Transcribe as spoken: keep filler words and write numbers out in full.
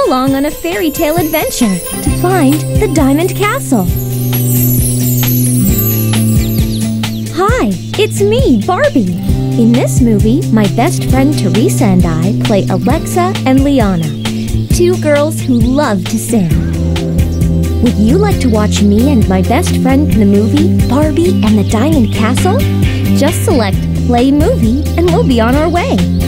along on a fairy tale adventure to find the Diamond Castle. Hi, it's me, Barbie. In this movie, my best friend Teresa and I play Alexa and Liana, two girls who love to sing. Would you like to watch me and my best friend in the movie Barbie and the Diamond Castle? Just select Play Movie and we'll be on our way.